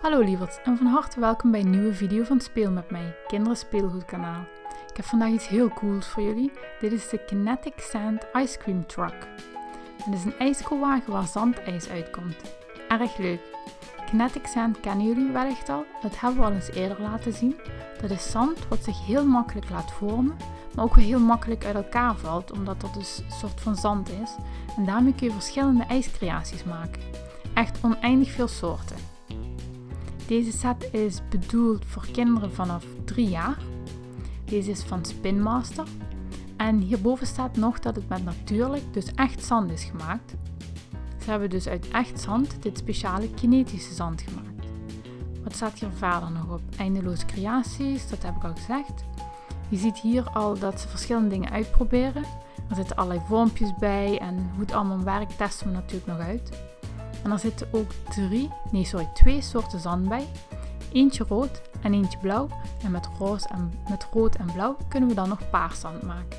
Hallo lieverd en van harte welkom bij een nieuwe video van Speel met mij, Kinderen Speelgoedkanaal. Ik heb vandaag iets heel cools voor jullie. Dit is de Kinetic Sand Ice Cream Truck. Het is een ijskoelwagen waar zandijs uitkomt. Erg leuk. Kinetic Sand kennen jullie wellicht al, dat hebben we al eens eerder laten zien. Dat is zand wat zich heel makkelijk laat vormen, maar ook weer heel makkelijk uit elkaar valt, omdat dat dus een soort van zand is. En daarmee kun je verschillende ijscreaties maken. Echt oneindig veel soorten. Deze set is bedoeld voor kinderen vanaf 3 jaar. Deze is van Spin Master. En hierboven staat nog dat het met natuurlijk, dus echt zand is gemaakt. Ze hebben dus uit echt zand dit speciale kinetische zand gemaakt. Wat staat hier verder nog op? Eindeloze creaties, dat heb ik al gezegd. Je ziet hier al dat ze verschillende dingen uitproberen. Er zitten allerlei vormpjes bij en hoe het allemaal werkt testen we natuurlijk nog uit. En er zitten ook 2 soorten zand bij. Eentje rood en eentje blauw. En met rood en blauw kunnen we dan nog paars zand maken.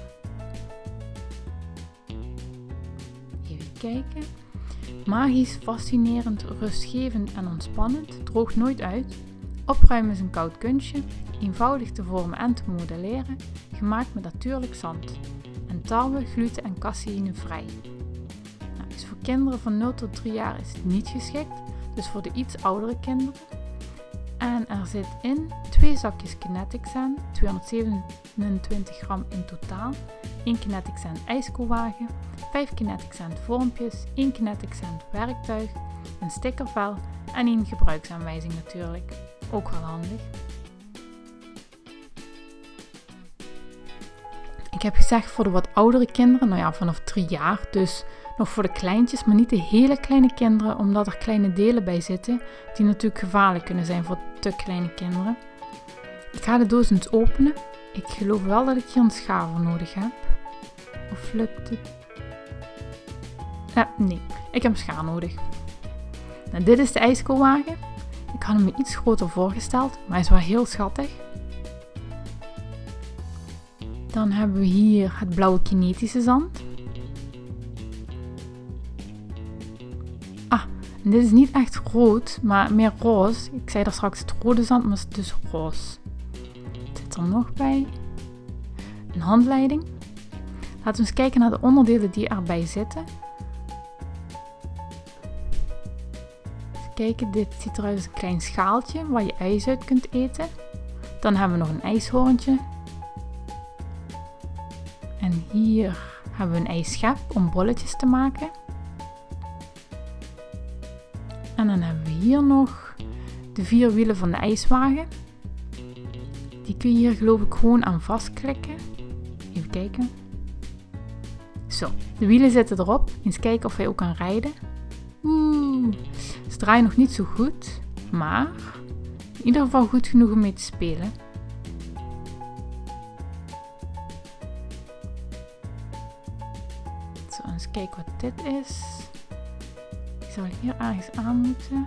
Even kijken. Magisch, fascinerend, rustgevend en ontspannend. Droogt nooit uit. Opruimen is een koud kunstje. Eenvoudig te vormen en te modelleren. Gemaakt met natuurlijk zand. En tarwe, gluten en caseïne vrij. Dus voor kinderen van 0 tot 3 jaar is het niet geschikt, dus voor de iets oudere kinderen. En er zit in 2 zakjes Kinetic Sand, 227 gram in totaal, 1 Kinetic Sand ijskoelwagen, 5 Kinetic Sand vormpjes, 1 Kinetic Sand werktuig, een stickervel en 1 gebruiksaanwijzing natuurlijk. Ook wel handig. Ik heb gezegd voor de wat oudere kinderen, nou ja, vanaf 3 jaar, dus nog voor de kleintjes, maar niet de hele kleine kinderen, omdat er kleine delen bij zitten, die natuurlijk gevaarlijk kunnen zijn voor te kleine kinderen. Ik ga de doos eens openen. Ik geloof wel dat ik hier een schaar voor nodig heb. Of lukt het? Nee, ik heb een schaar nodig. Nou, dit is de ijskoelwagen. Ik had hem me iets groter voorgesteld, maar hij is wel heel schattig. Dan hebben we hier het blauwe kinetische zand. En dit is niet echt rood, maar meer roze. Ik zei daar straks het rode zand, maar het is dus roze. Het zit er nog bij. Een handleiding. Laten we eens kijken naar de onderdelen die erbij zitten. Even kijken, dit ziet eruit als een klein schaaltje waar je ijs uit kunt eten. Dan hebben we nog een ijshoorntje. En hier hebben we een ijsschep om bolletjes te maken. En dan hebben we hier nog de 4 wielen van de ijswagen. Die kun je hier geloof ik gewoon aan vastklikken. Even kijken. Zo, de wielen zitten erop. Eens kijken of hij ook kan rijden. Ze draaien nog niet zo goed, maar in ieder geval goed genoeg om mee te spelen. Zo, eens kijken wat dit is. Ik zal hier ergens aan moeten.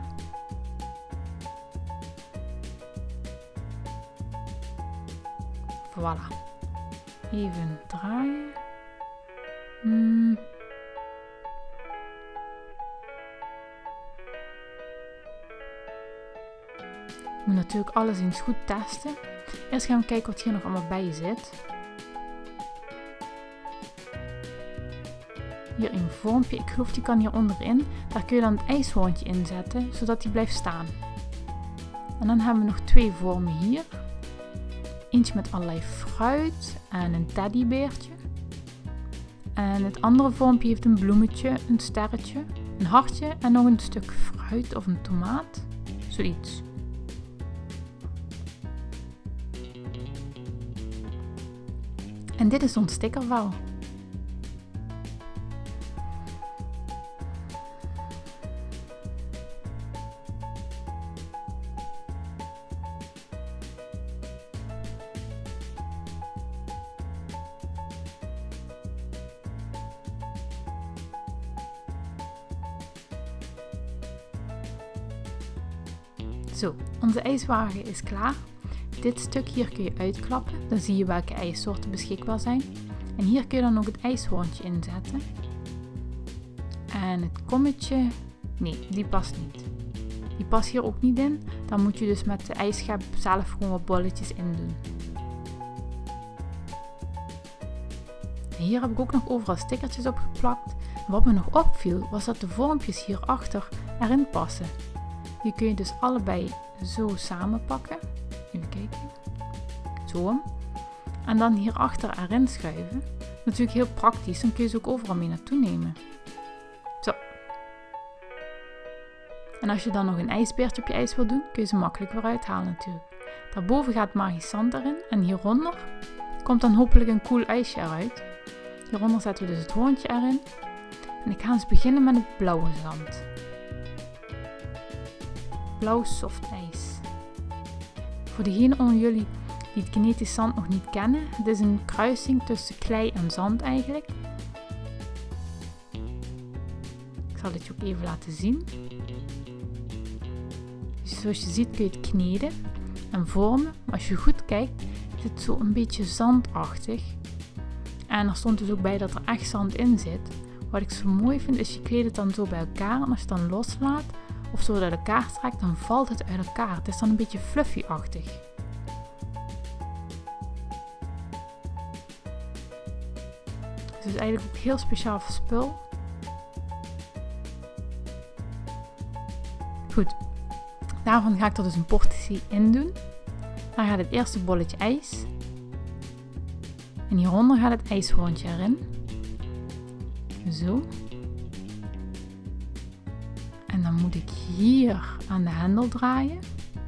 Voilà. Even draaien. Ik moet natuurlijk alles eens goed testen. Eerst gaan we kijken wat hier nog allemaal bij zit. Hier een vormpje, ik geloof die kan hier onderin. Daar kun je dan het ijshoorntje in zetten, zodat die blijft staan. En dan hebben we nog 2 vormen hier. Eentje met allerlei fruit en een teddybeertje. En het andere vormpje heeft een bloemetje, een sterretje, een hartje en nog een stuk fruit of een tomaat. Zoiets. En dit is ons stickervel. Zo, onze ijswagen is klaar. Dit stuk hier kun je uitklappen, dan zie je welke ijssoorten beschikbaar zijn. En hier kun je dan ook het ijshoorntje inzetten. En het kommetje, nee, die past niet. Die past hier ook niet in. Dan moet je dus met de ijsschep zelf gewoon wat bolletjes in doen. Hier heb ik ook nog overal stickertjes op geplakt. Wat me nog opviel was dat de vormpjes hierachter erin passen. Die kun je dus allebei zo samen pakken. Even kijken. Zo. En dan hierachter erin schuiven. Natuurlijk heel praktisch, dan kun je ze ook overal mee naartoe nemen. Zo. En als je dan nog een ijsbeertje op je ijs wil doen, kun je ze makkelijk weer uithalen natuurlijk. Daarboven gaat magisch zand erin en hieronder komt dan hopelijk een cool ijsje eruit. Hieronder zetten we dus het hoorntje erin. En ik ga eens beginnen met het blauwe zand. Blauw soft ijs. Voor degenen onder jullie die het kinetisch zand nog niet kennen, het is een kruising tussen klei en zand eigenlijk. Ik zal dit je ook even laten zien. Dus zoals je ziet kun je het kneden en vormen, maar als je goed kijkt is het zo een beetje zandachtig. En er stond dus ook bij dat er echt zand in zit. Wat ik zo mooi vind is je kleedt het dan zo bij elkaar en als je het dan loslaat of zo uit elkaar trekt, dan valt het uit elkaar. Het is dan een beetje fluffy-achtig. Het is eigenlijk ook heel speciaal voor spul. Goed, daarvan ga ik er dus een portie in doen. Dan gaat het eerste bolletje ijs. En hieronder gaat het ijshoorntje erin. Zo. En dan moet ik hier aan de hendel draaien.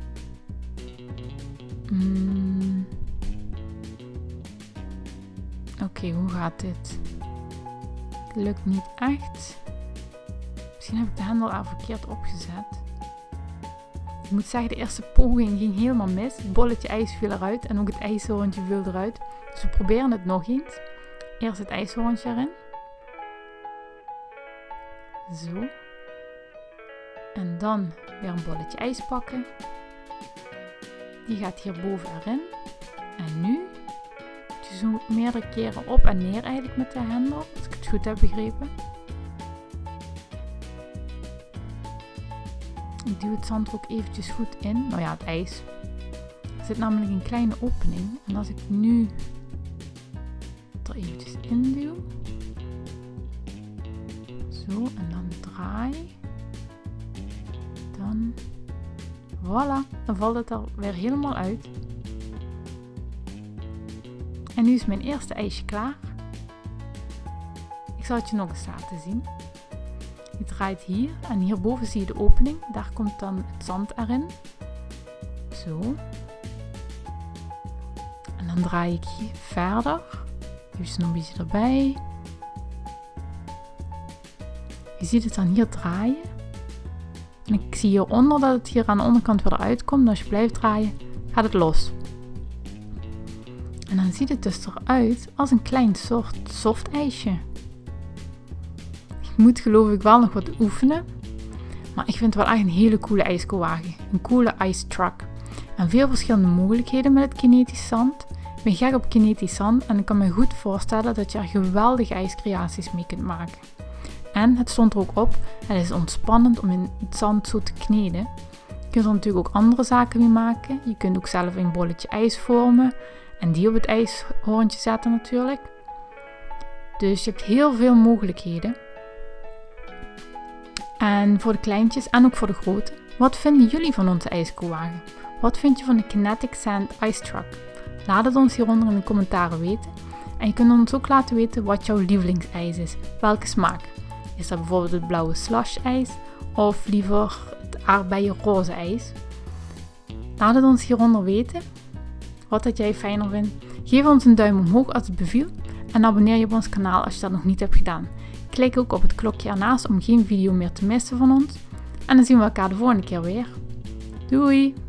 Oké, hoe gaat dit? Het lukt niet echt. Misschien heb ik de hendel al verkeerd opgezet. Ik moet zeggen, de eerste poging ging helemaal mis. Het bolletje ijs viel eruit en ook het ijshoorntje viel eruit. Dus we proberen het nog eens. Eerst het ijshoorntje erin. Zo. En dan weer een bolletje ijs pakken. Die gaat hierboven erin. En nu moet je zo meerdere keren op en neer eigenlijk met de hendel. Als ik het goed heb begrepen. Ik duw het zand er ook eventjes goed in. Nou ja, het ijs. Er zit namelijk een kleine opening. En als ik nu er eventjes in duw. Zo, en dan draai. Dan, voilà, dan valt het er weer helemaal uit. En nu is mijn eerste ijsje klaar. Ik zal het je nog eens laten zien. Je draait hier en hierboven zie je de opening. Daar komt dan het zand erin. Zo. En dan draai ik hier verder. Even nog een beetje erbij. Je ziet het dan hier draaien. En ik zie hieronder dat het hier aan de onderkant weer eruit komt. En als je blijft draaien, gaat het los. En dan ziet het dus eruit als een klein soort soft ijsje. Ik moet geloof ik wel nog wat oefenen. Maar ik vind het wel echt een hele coole ijskoelwagen. Een coole ice truck. En veel verschillende mogelijkheden met het kinetisch zand. Ik ben gek op kinetisch zand en ik kan me goed voorstellen dat je er geweldige ijscreaties mee kunt maken. En het stond er ook op, het is ontspannend om in het zand zo te kneden. Je kunt er natuurlijk ook andere zaken mee maken. Je kunt ook zelf een bolletje ijs vormen en die op het ijshoorntje zetten natuurlijk. Dus je hebt heel veel mogelijkheden. En voor de kleintjes en ook voor de grote. Wat vinden jullie van onze ijskoelwagen? Wat vind je van de Kinetic Sand Ice Truck? Laat het ons hieronder in de commentaren weten. En je kunt ons ook laten weten wat jouw lievelingsijs is. Welke smaak? Is dat bijvoorbeeld het blauwe slush ijs of liever het aardbeien roze ijs? Laat het ons hieronder weten. Wat dat jij fijner vindt. Geef ons een duim omhoog als het beviel. En abonneer je op ons kanaal als je dat nog niet hebt gedaan. Klik ook op het klokje ernaast om geen video meer te missen van ons. En dan zien we elkaar de volgende keer weer. Doei!